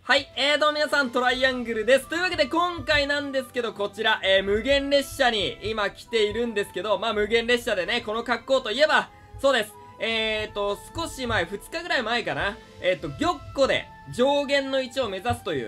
はい、どうも皆さん、トライアングルです。というわけで今回なんですけど、こちら、無限列車に今来ているんですけど、無限列車でね、この格好といえば、そうです。少し前、2日ぐらい前かな。玉子で上限の1を目指すという、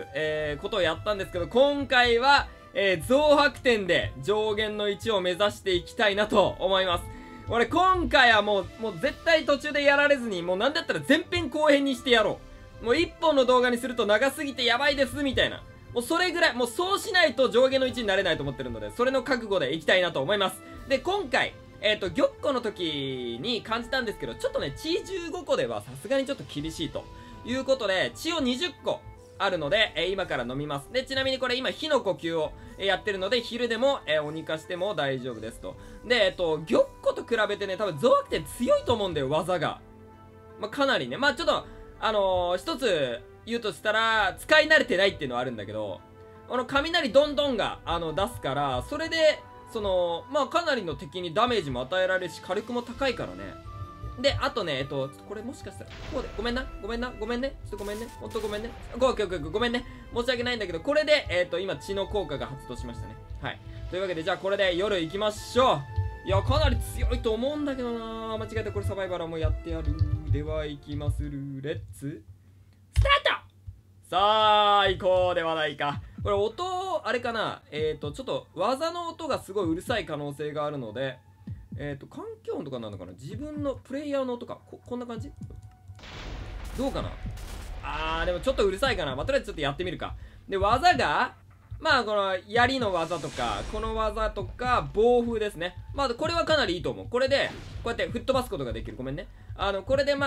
ことをやったんですけど、今回は、増白点で上限の1を目指していきたいなと思います。俺、今回はもう絶対途中でやられずに、もうなんだったら前編後編にしてやろう。もう1本の動画にすると長すぎてやばいですみたいな。もうそれぐらい、もうそうしないと上限の1になれないと思ってるので、それの覚悟でいきたいなと思います。で、今回、玉子の時に感じたんですけど、ちょっとね、血15個ではさすがにちょっと厳しいということで、血を20個あるので、今から飲みます。で、ちなみにこれ今火の呼吸をやってるので、昼でも、鬼化しても大丈夫ですと。で、玉子と比べてね、多分増悪点強いと思うんだよ、技が。かなりね。ちょっと、一つ言うとしたら、使い慣れてないっていうのはあるんだけど、雷どんどんが、出すから、それで、かなりの敵にダメージも与えられるし、火力も高いからね。で、あとね、これもしかしたら、こうで、ごめんね。ちょっとごめんね。ほんとごめんね。ごめんね。申し訳ないんだけど、これで、今、血の効果が発動しましたね。はい。というわけで、じゃあこれで夜行きましょう。いや、かなり強いと思うんだけどな。間違えた。これサバイバルはもうやってやる。では行きまする。レッツスタート。さあ行こうではないか。これ音あれかな、ちょっと技の音がすごいうるさい可能性があるので、環境音とかなのかな、自分のプレイヤーの音か、こんな感じどうかな。でもちょっとうるさいかな。とりあえずちょっとやってみるか。で、技がこの槍の技とかこの技とか暴風ですね。これはかなりいいと思う。これでこうやって吹っ飛ばすことができる。ごめんね。これで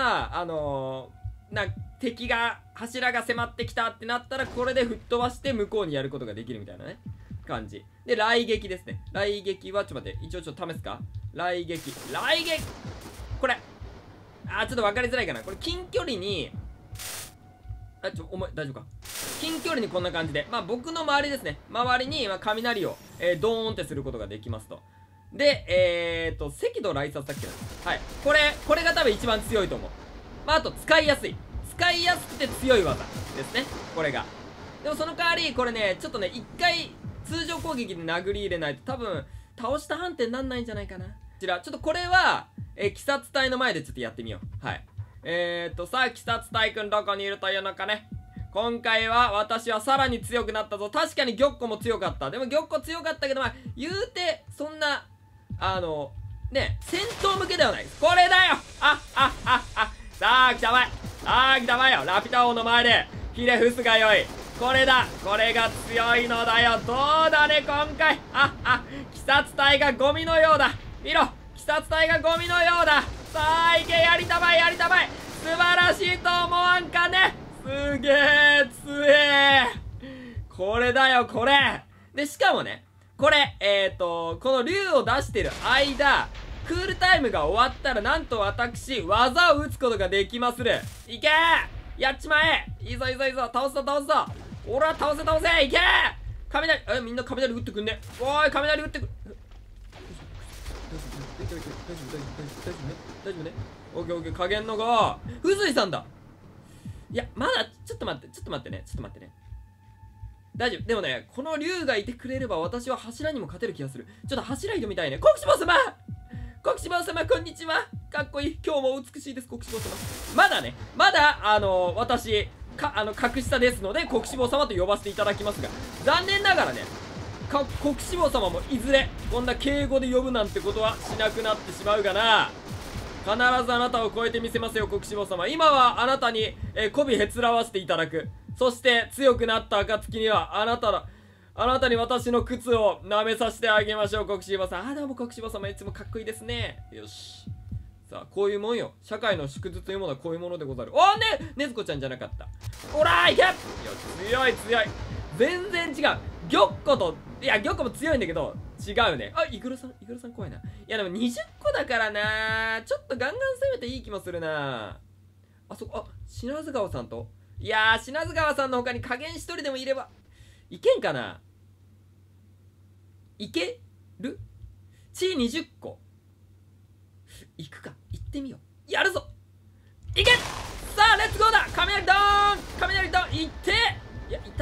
敵が柱が迫ってきたってなったら、これで吹っ飛ばして向こうにやることができるみたいなね感じで、雷撃ですね。雷撃はちょっと待って、一応ちょっと試すか。雷撃これちょっと分かりづらいかな。これ近距離にお前大丈夫か。近距離にこんな感じで、僕の周りですね、周りに雷を、ドーンってすることができますと。で、赤道雷殺だっけな。はい、これが多分一番強いと思う。あと使いやすくて強い技ですね、これが。でもその代わりこれね、ちょっとね、一回通常攻撃で殴り入れないと多分倒した判定になんないんじゃないかな。こちらちょっとこれは、鬼殺隊の前でちょっとやってみよう。はい、さあ鬼殺隊くんどこにいるというのかね。今回は私はさらに強くなったぞ。確かに玉子も強かった。でも玉子強かったけど、言うてそんなね、戦闘向けではないです。これだよ。さあ来たまえよ。ラピュタ王の前でひれ伏すがよい。これだ。これが強いのだよ。どうだね今回。鬼殺隊がゴミのようだ。見ろ、鬼殺隊がゴミのようだ。さあいけ、やりたまえ。素晴らしいと思わんかね。すげえ強え。これだよ、これで、しかもね、これこの竜を出してる間、クールタイムが終わったら、なんと私技を打つことができまする。いけー、やっちまえ。いいぞ倒すぞ。俺は倒せ。いけー、雷。みんな雷打ってくんね。おーい、雷打ってくる。大丈夫ね。オッケー。加減の5、うずいさんだ。いや、まだちょっと待ってね。大丈夫。でもね、この竜がいてくれれば私は柱にも勝てる気がする。ちょっと柱移動みたいね。国志望様、こんにちは。かっこいい。今日も美しいです、国志望様。まだ私格下ですので国志望様と呼ばせていただきますが、残念ながらね、国志望様もいずれこんな敬語で呼ぶなんてことはしなくなってしまうがな。必ずあなたを超えてみせますよ、国志望様。今はあなたに、媚びへつらわせていただく。そして強くなった暁にはあなたに私の靴を舐めさせてあげましょう、国志望様。どうも国志望様、いつもかっこいいですね。よし。さあ、こういうもんよ。社会の縮図というものはこういうものでござる。ねずこちゃんじゃなかった。おらーいけ。強い。全然違う。玉子も強いんだけど違うね。イグルさん怖いな。いやでも20個だからな、ちょっとガンガン攻めていい気もするな。品津川さんと、いやー、品津川さんの他に加減一人でもいればいけんかな。いける。血20個いくか。行ってみよう。やるぞ。いけ。さあレッツゴーだ。雷ドーンいって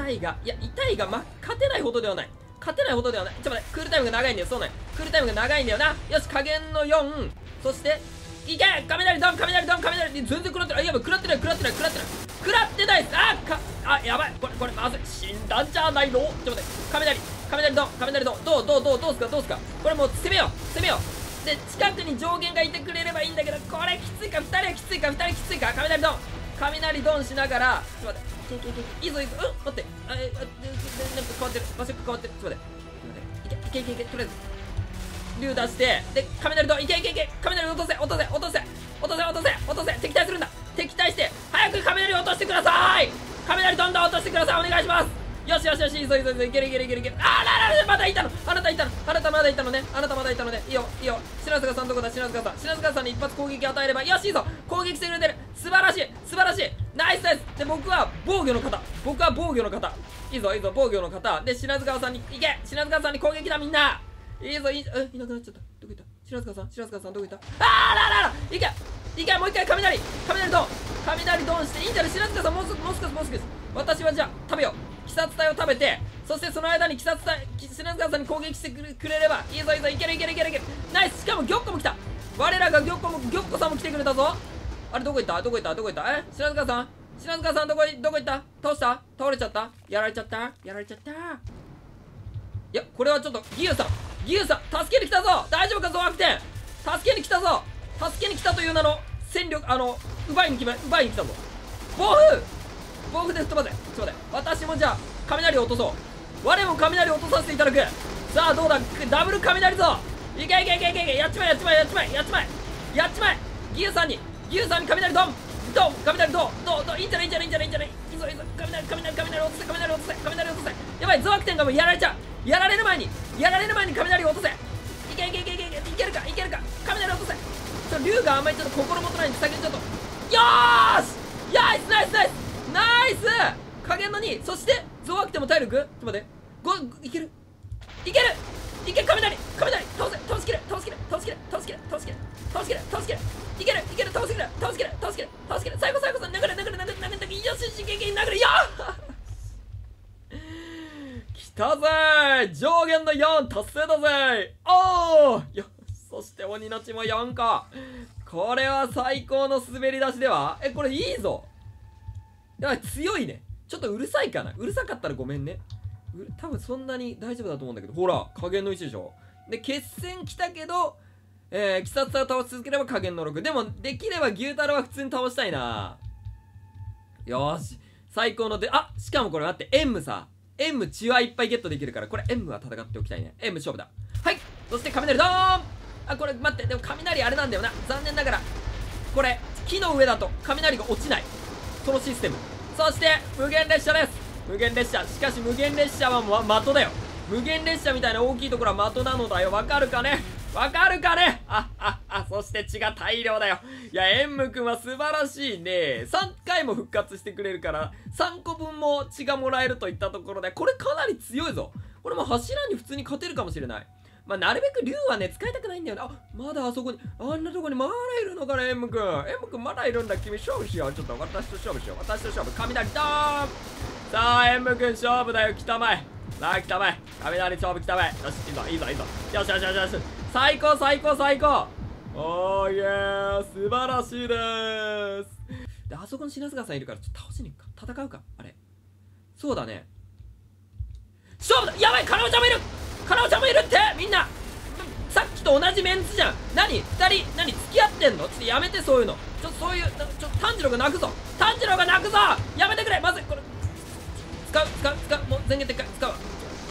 痛いが、勝てないほどではない。勝てないほどではない。ちょっと待って、クールタイムが長いんだよ。そうね。クールタイムが長いんだよな。よし、加減の4。そして、いけ雷ドン全然食らってない。やばい、食らってないっす。やばい。これまずい。死んだんじゃないの。ちょっと待って、雷ドン。どうすか。これもう攻めよう。で、近くに上限がいてくれればいいんだけど、これきついか。2人はきついか。雷ドンしながら、ちょっと待って。いいぞ。待って。なんか変わってる。場所変わってる。ちょっと待って。いけ。とりあえず。竜出して、で、雷ドン。いけ。雷落とせ。敵対するんだ。敵対して、早く雷落としてください。雷どんどん落としてください。お願いします。よし。いける。まだいたの。あなたまだいたのね。いいよ。白塚さんどこだ。白塚さんに一発攻撃与えれば、よし、いいぞ。攻撃してくれてる。素晴らしい。ナイス。で、僕は防御の方。いいぞ、防御の方。で、白塚さんに、白塚さんに攻撃だ、みんな。いいぞ、いなくなっちゃった。どこ行った。白塚さんどこ行った。いけ、もう一回雷ドンしていいんじゃない。白塚さんもう少し。私はじゃあ食べよう。鬼殺隊を食べて、そしてその間に白塚さんに攻撃してくれればいいぞ。いける。ナイス。しかも玉子も来た。我らが玉子さんも来てくれたぞ。あれどこ行った。白塚さんどこ行った。倒れちゃった。やられちゃった。いや、これはちょっとギユさん助けに来たぞ。大丈夫かゾワクテン。助けに来たという名の戦力、奪いに来たぞ。暴風で吹っ飛ばせ。ちょっと待って、私もじゃあ雷を落とそう。我も雷を落とさせていただく。さあどうだ。ダブル雷ぞ。いけ。やっちまえ。ギユさんに雷ドン。雷ドン。いいんじゃない。いいぞ。雷落とせ。やばい、ゾワクテンがもうやられちゃう。やられる前に雷を落とせ。いけるか。雷落とせ。竜があんまりちょっと心もとないんで先にちょっと。よーし。ナイス。加減の2。そしてゾワクテンも体力。ちょっと待って。いける。雷倒しきれ。いける。倒しきれ。最後さん殴れ。よし、殴れよ。来たぜ。上限の4達成だぜ。そして鬼の血も4個。これは最高の滑り出しでは。これいいぞ。やばい、強いね。ちょっとうるさいかな。うるさかったらごめんね。多分そんなに大丈夫だと思うんだけど。ほら、加減の1でしょ。で、決戦来たけど、鬼殺隊を倒し続ければ加減の6。でも、できれば牛太郎は普通に倒したいな。よーし。最高ので、しかもこれ待って、M 血はいっぱいゲットできるから、これ M は戦っておきたいね。M 勝負だ。はい。そして雷ドーン。これ待って、でも雷あれなんだよな。残念ながら、これ、木の上だと雷が落ちない。そのシステム。そして、無限列車です。しかし無限列車は的だよ。無限列車みたいな大きいところは的なのだよ。わかるかね。そして血が大量だよ。いや、エンムくんは素晴らしいね。3回も復活してくれるから、3個分も血がもらえるといったところで、これかなり強いぞ。これも柱に普通に勝てるかもしれない。なるべく竜はね、使いたくないんだよな。まだあそこに、あんなとこにまだいるのかね、エンムくんまだいるんだ。君勝負しよう。ちょっと私と勝負。雷ドーン。さあ、エンムくん勝負だよ。来たまえ。雷勝負来たまえ。よし、いいぞ。よし。最高。おーイエー、素晴らしいでーす。で、あそこに品塚さんいるからちょっと倒しに行くか。戦うか。あれそうだね。勝負だ。やばい、カナオちゃんもいるって。みんなさっきと同じメンツじゃん。2人付き合ってんの。ちょっとやめて、そういうの。そういう炭治郎が泣くぞ。やめてくれ。まずこれ使う。もう前言撤回使うわ。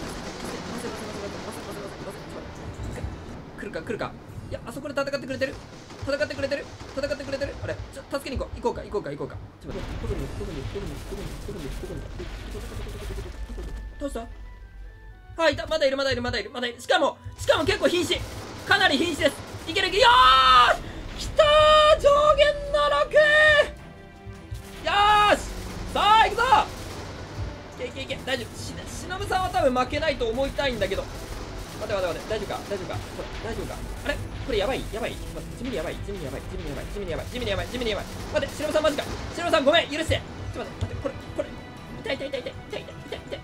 来るか。いや、あそこで戦ってくれてる。あれ、助けに行こうか。ちょっと待って、どこにどうした。いた。まだいる。しかも結構瀕死。かなり瀕死です。いける。よーし、来たー。上限の6。よーし、さあ行くぞ。いけ。大丈夫。忍さんは多分負けないと思いたいんだけど。待て。大丈夫か。あれこれやばい。地味にやばい。待って、忍さんマジか。忍さんごめん、許して。ちょっと待って、これ。痛い。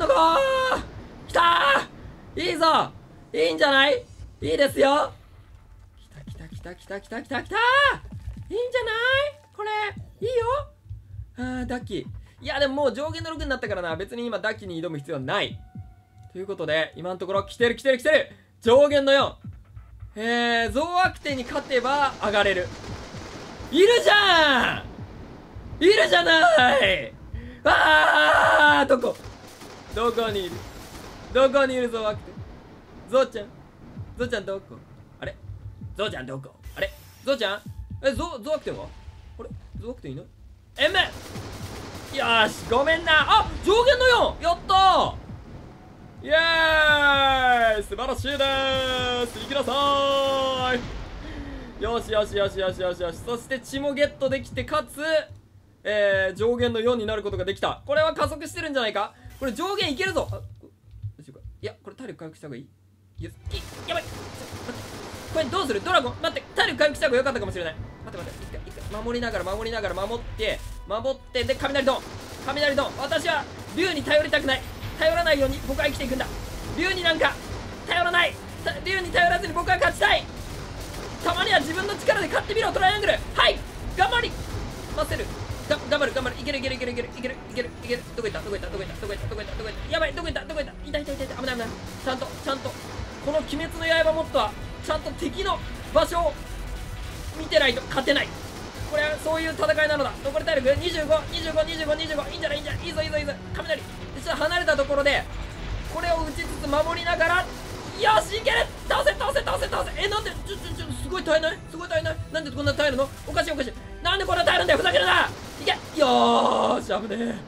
のかー。きたー。いいぞ。いいんじゃない？いいですよ。きたきたきたきたきたきたきたー。いいんじゃないこれ。いいよ。ダッキー。いや、でももう上限の6になったからな。別に今ダッキーに挑む必要ない。ということで、今のところ来てる来てる来てる。上限の4。ゾウアクテに勝てば上がれる。いるじゃん。いるじゃない。どこにいる。どこにいるゾウアクテ。ゾウちゃん。ゾウちゃんどこ。あれゾウちゃんどこ。あれゾウちゃん。ゾウアクテはあれゾウアクテいない。めよーし、ごめんな。あ、上限の4。やったー。イエーイ、素晴らしいでーす。行きなさーい。よしよしよしよしよしよし。そして血もゲットできて、かつ上限の4になることができた。これは加速してるんじゃないか。これ上限いけるぞ。いや、これ体力回復した方がいい。やばい。これどうする。ドラゴン待って、体力回復した方が良かったかもしれない。待って一回守りながら守ってで、雷ドン。私は竜に頼りたくない。頼らないように僕は生きていくんだ。竜になんか頼らない。竜に頼らずに僕は勝ちたい。たまには自分の力で勝ってみろ。トライアングル。はい、頑張りませる。頑張る。いける。どこ行った。やばい、どこ行った。痛い。危ない。ちゃんとこの鬼滅の刃モッドはちゃんと敵の場所を見てないと勝てない。これはそういう戦いなのだ。残り体力25。いいんじゃない。いいぞ。雷。ちょっと離れたところでこれを打ちつつ守りながら、よし、いける。倒せ。なんですごい耐えない。なんでこんな耐えるの。おかしい。なんでこんな耐えるんだよ。ふざけるな。いけ。よーし、危ねえ。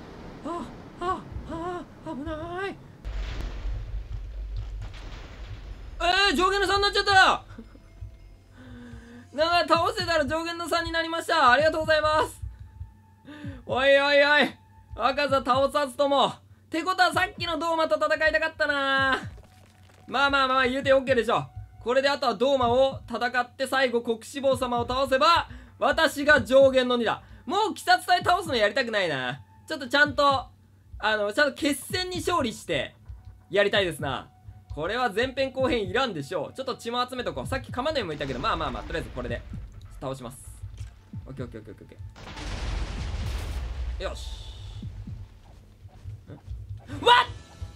危ない。上限の3になっちゃったなんか倒せたら上限の3になりました。ありがとうございます。おい赤座倒さずともってことは、さっきのドーマと戦いたかったな。まあ言うて OK でしょ。これであとはドーマを戦って最後国志望様を倒せば私が上限の2だ。もう鬼殺隊倒すのやりたくないな。ちょっとちゃんと決戦に勝利してやりたいですな。これは前編後編いらんでしょう。ちょっと血も集めとこう。さっきカマネもいたけど、まあとりあえずこれで倒します。オッケー。よし。わっ、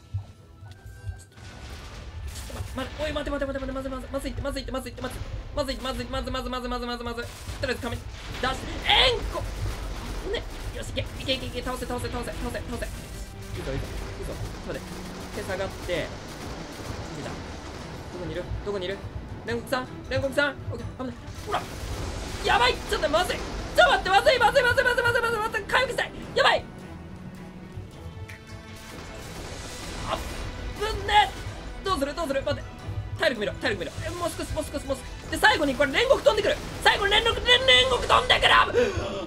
おい、待て、まずいって。とりあえず仮面出して、ね、よし、いけ、倒せ。いいぞ。待って、手下がって、どこにいる煉獄さん、オッケー、危ない。ほら、やばい、ちょっとまずい。待って、回復したい。やばい。ぶんね。どうする。待って、体力見ろ。もう少しで、最後にこれ煉獄飛んでくる。煉獄飛んでくる。